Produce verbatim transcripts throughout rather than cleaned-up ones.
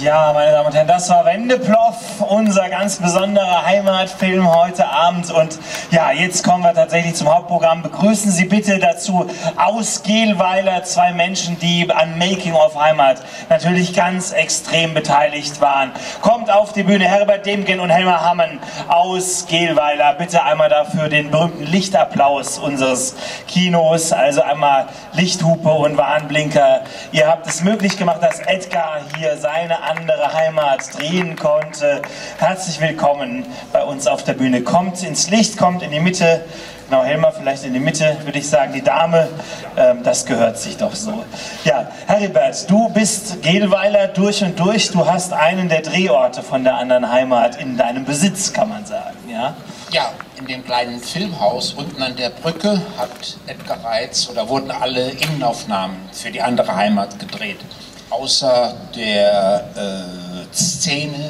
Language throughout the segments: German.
Ja, meine Damen und Herren, das war Wendeploff, unser ganz besonderer Heimatfilm heute Abend. Und ja, jetzt kommen wir tatsächlich zum Hauptprogramm. Begrüßen Sie bitte dazu aus Gehlweiler zwei Menschen, die an Making of Heimat natürlich ganz extrem beteiligt waren. Kommt auf die Bühne Herbert Demgen und Helmer Hammann aus Gehlweiler. Bitte einmal dafür den berühmten Lichtapplaus unseres Kinos. Also einmal Lichthupe und Warnblinker. Ihr habt es möglich gemacht, dass Edgar hier seine andere Heimat drehen konnte. Herzlich willkommen bei uns auf der Bühne. Kommt ins Licht, kommt in die Mitte. Genau, Helmer vielleicht in die Mitte, würde ich sagen. Die Dame, ähm, das gehört sich doch so. Ja, Heribert, du bist Gehlweiler durch und durch. Du hast einen der Drehorte von der anderen Heimat in deinem Besitz, kann man sagen. Ja, ja, in dem kleinen Filmhaus unten an der Brücke hat Edgar Reitz oder wurden alle Innenaufnahmen für die andere Heimat gedreht. Außer der äh, Szene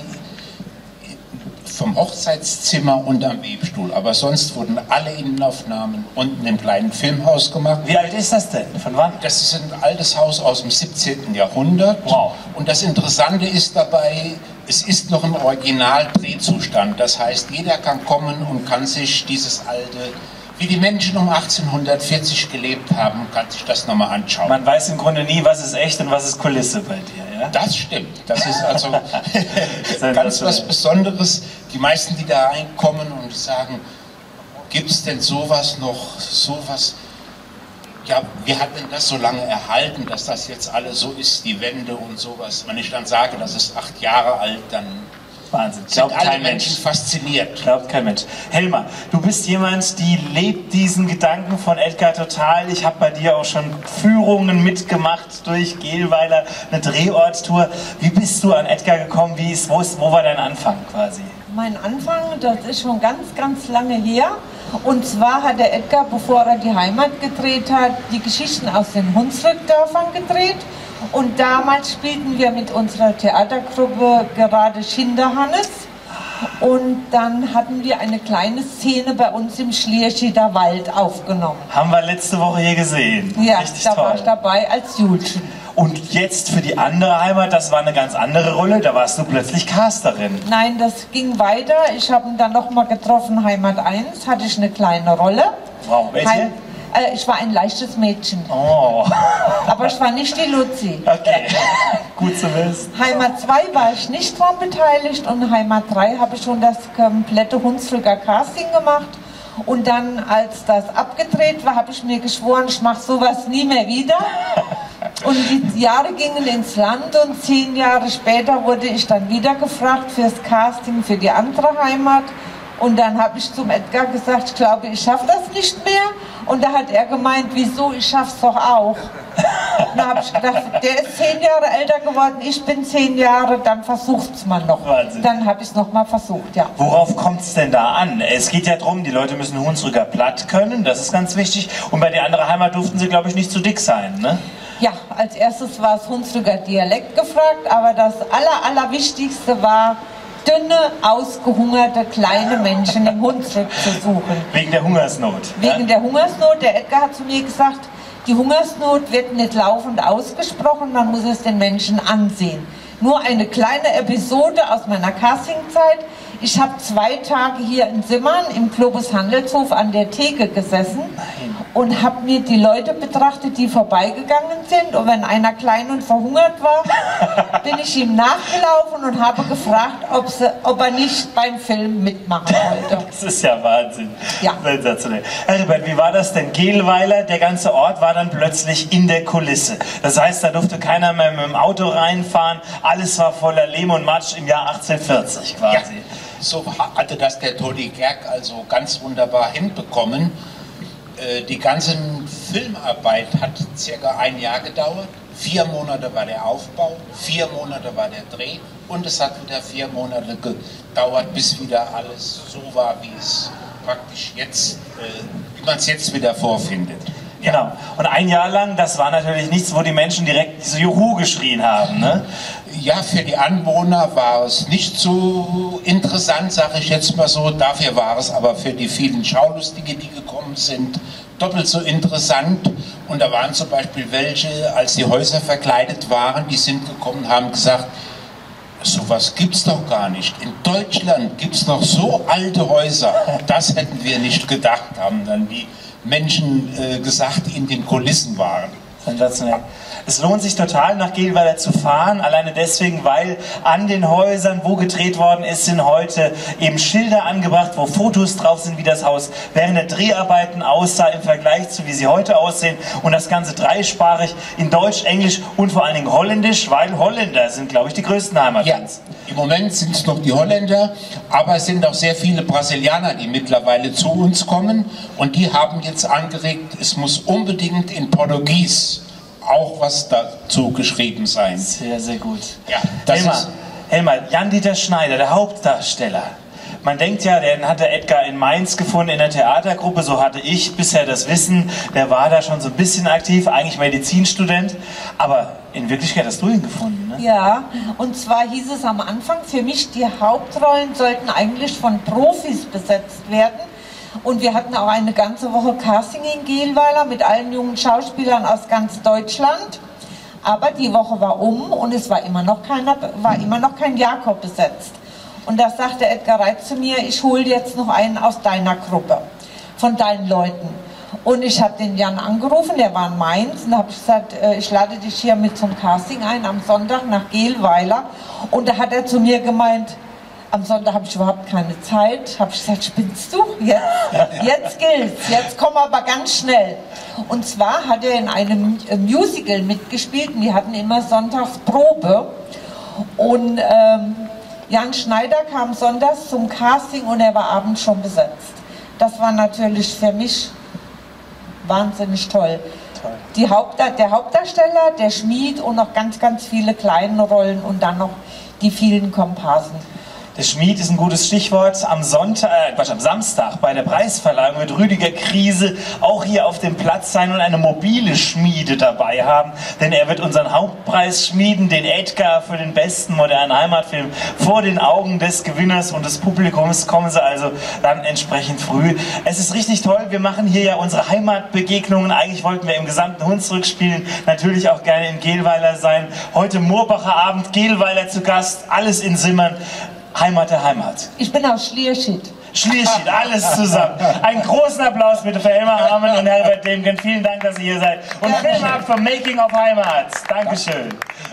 vom Hochzeitszimmer und am Webstuhl. Aber sonst wurden alle Innenaufnahmen unten im kleinen Filmhaus gemacht. Wie alt ist das denn? Von wann? Das ist ein altes Haus aus dem siebzehnten Jahrhundert. Wow. Und das Interessante ist dabei, es ist noch im Original-Drehzustand. Das heißt, jeder kann kommen und kann sich dieses alte, wie die Menschen um achtzehnhundertvierzig gelebt haben, kann sich das nochmal anschauen. Man weiß im Grunde nie, was ist echt und was ist Kulisse bei dir, ja? Das stimmt. Das ist also ganz was Besonderes. Die meisten, die da reinkommen und sagen, gibt es denn sowas noch, sowas? Ja, wie hat denn das so lange erhalten, dass das jetzt alles so ist, die Wände und sowas? Wenn ich dann sage, das ist acht Jahre alt, dann Wahnsinn. Sind Glaubt alle kein Menschen Mensch. fasziniert. Glaubt kein Mensch. Helmer, du bist jemand, die lebt diesen Gedanken von Edgar total. Ich habe bei dir auch schon Führungen mitgemacht durch Gehlweiler, eine Drehorttour. Wie bist du an Edgar gekommen? Wie ist, wo, ist, wo war dein Anfang quasi? Mein Anfang, das ist schon ganz, ganz lange her. Und zwar hat der Edgar, bevor er die Heimat gedreht hat, die Geschichten aus den Hunsrückdörfern gedreht. Und damals spielten wir mit unserer Theatergruppe gerade Schinderhannes. Und dann hatten wir eine kleine Szene bei uns im Schlierscheder Wald aufgenommen. Haben wir letzte Woche hier gesehen. Ja, richtig da toll. war ich dabei als Julchen. Und jetzt für die andere Heimat, das war eine ganz andere Rolle, da warst du plötzlich Casterin. Nein, das ging weiter. Ich habe ihn dann nochmal getroffen, Heimat eins, hatte ich eine kleine Rolle. Wow, welche? Heim äh, ich war ein leichtes Mädchen. Oh. Aber ich war nicht die Luzi. Okay, gut zu wissen. Heimat zwei war ich nicht dran beteiligt und Heimat drei habe ich schon das komplette Hunsrücker Casting gemacht. Und dann, als das abgedreht war, habe ich mir geschworen, ich mache sowas nie mehr wieder. Und die Jahre gingen ins Land und zehn Jahre später wurde ich dann wieder gefragt fürs Casting für die andere Heimat. Und dann habe ich zum Edgar gesagt, ich glaube, ich schaffe das nicht mehr. Und da hat er gemeint, wieso, ich schaff's doch auch. Und da habe ich gedacht, der ist zehn Jahre älter geworden, ich bin zehn Jahre, dann versucht's mal noch. Wahnsinn. Dann habe ich es nochmal versucht, ja. Worauf kommt es denn da an? Es geht ja darum, die Leute müssen Hunsrücker platt können, das ist ganz wichtig. Und bei der anderen Heimat durften sie, glaube ich, nicht zu dick sein, ne? Ja, als erstes war es Hunsrücker Dialekt gefragt, aber das aller, allerwichtigste war, dünne, ausgehungerte, kleine Menschen im Hunsrück zu suchen. Wegen der Hungersnot. Wegen ja? der Hungersnot. Der Edgar hat zu mir gesagt, die Hungersnot wird nicht laufend ausgesprochen, man muss es den Menschen ansehen. Nur eine kleine Episode aus meiner Castingzeit. Ich habe zwei Tage hier in Simmern im Globus Handelshof an der Theke gesessen Nein. und habe mir die Leute betrachtet, die vorbeigegangen sind. Und wenn einer klein und verhungert war, bin ich ihm nachgelaufen und habe gefragt, ob, sie, ob er nicht beim Film mitmachen wollte. Das ist ja Wahnsinn. Ja. Sensationell. Herbert, wie war das denn? Gehlweiler, der ganze Ort war dann plötzlich in der Kulisse. Das heißt, da durfte keiner mehr mit dem Auto reinfahren. Alles war voller Lehm und Matsch im Jahr achtzehnhundertvierzig quasi. Ja, so hatte das der Toni Gerg also ganz wunderbar hinbekommen. Äh, die ganze Filmarbeit hat circa ein Jahr gedauert. Vier Monate war der Aufbau, vier Monate war der Dreh und es hat wieder vier Monate gedauert, bis wieder alles so war, wie es praktisch jetzt, äh, wie man es jetzt wieder vorfindet. Genau. Und ein Jahr lang, das war natürlich nichts, wo die Menschen direkt so Juhu geschrien haben, ne? Ja, für die Anwohner war es nicht so interessant, sage ich jetzt mal so. Dafür war es aber für die vielen Schaulustige, die gekommen sind, doppelt so interessant. Und da waren zum Beispiel welche, als die Häuser verkleidet waren, die sind gekommen und haben gesagt, sowas gibt's doch gar nicht. In Deutschland gibt's noch so alte Häuser. Das hätten wir nicht gedacht, haben dann die Menschen äh, gesagt, die in den Kulissen waren. Sensationell. Es lohnt sich total, nach Gehlweiler zu fahren, alleine deswegen, weil an den Häusern, wo gedreht worden ist, sind heute eben Schilder angebracht, wo Fotos drauf sind, wie das Haus während der Dreharbeiten aussah im Vergleich zu wie sie heute aussehen, und das Ganze dreisprachig in Deutsch, Englisch und vor allen Dingen Holländisch, weil Holländer sind, glaube ich, die größten Heimatfans. Ja, im Moment sind es noch die Holländer, aber es sind auch sehr viele Brasilianer, die mittlerweile zu uns kommen, und die haben jetzt angeregt, es muss unbedingt in Portugies auch was dazu geschrieben sein. Sehr, sehr gut. Ja, das Helmar, ist Helmar, Jan-Dieter Schneider, der Hauptdarsteller. Man denkt ja, den hatte Edgar in Mainz gefunden in der Theatergruppe, so hatte ich bisher das Wissen, der war da schon so ein bisschen aktiv, eigentlich Medizinstudent, aber in Wirklichkeit hast du ihn gefunden, ne? Ja, und zwar hieß es am Anfang, für mich die Hauptrollen sollten eigentlich von Profis besetzt werden. Und wir hatten auch eine ganze Woche Casting in Gehlweiler mit allen jungen Schauspielern aus ganz Deutschland. Aber die Woche war um und es war immer noch, keiner, war immer noch kein Jakob besetzt. Und da sagte Edgar Reitz zu mir, ich hole jetzt noch einen aus deiner Gruppe, von deinen Leuten. Und ich habe den Jan angerufen, der war in Mainz, und habe gesagt, ich lade dich hier mit zum Casting ein am Sonntag nach Gehlweiler. Und da hat er zu mir gemeint, am Sonntag habe ich überhaupt keine Zeit. Habe ich gesagt, spinnst du? Jetzt, jetzt gilt's. Jetzt komm aber ganz schnell. Und zwar hat er in einem Musical mitgespielt und die hatten immer sonntags Probe. Und ähm, Jan Schneider kam sonntags zum Casting und er war abends schon besetzt. Das war natürlich für mich wahnsinnig toll. toll. Die Haupt, der Hauptdarsteller, der Schmied und noch ganz, ganz viele kleine Rollen und dann noch die vielen Komparsen. Der Schmied ist ein gutes Stichwort. Am Sonntag, äh, Quatsch, am Samstag bei der Preisverleihung wird Rüdiger Krise auch hier auf dem Platz sein und eine mobile Schmiede dabei haben, denn er wird unseren Hauptpreis schmieden, den Edgar für den besten modernen Heimatfilm. Vor den Augen des Gewinners und des Publikums kommen sie also dann entsprechend früh. Es ist richtig toll, wir machen hier ja unsere Heimatbegegnungen. Eigentlich wollten wir im gesamten Hunsrück spielen, natürlich auch gerne in Gehlweiler sein. Heute Moorbacher Abend, Gehlweiler zu Gast, alles in Simmern. Heimat der Heimat. Ich bin aus Schlierschied. Schlierschied, alles zusammen. Einen großen Applaus bitte für Helmar Hamann und Herbert Demgen. Vielen Dank, dass ihr hier seid. Und Film ab vom Making of Heimat. Dankeschön.